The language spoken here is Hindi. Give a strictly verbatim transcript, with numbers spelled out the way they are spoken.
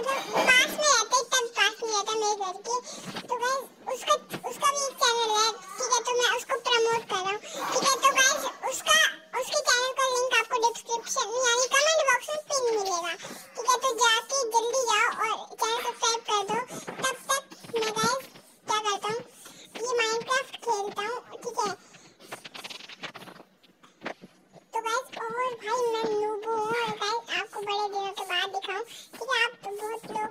मतलब पास में रहते, तब पास में रहता मेरे घर के। तो गाइस उसका उसका भी एक चैनल है, ठीक है, तो मैं उसको प्रमोट कर रहा हूँ, ठीक है। तो गाइस उसका उसके चैनल का लिंक आपको डिस्क्रिप्शन में यानी कमेंट बॉक्स में पिन मिलेगा, ठीक है। तो जाके जल्दी जाओ और चैनल सब्सक्राइब कर दो। तब तक मैं गाइस क्या करता हूँ, ये माइनक्राफ्ट खेलता हूँ, ठीक है। तो गाइस और भाई मैं नूबू हूँ गाइस, आपको बड़े दिनों के बाद दिखाऊं, ठीक है। आप तो बहुत लोग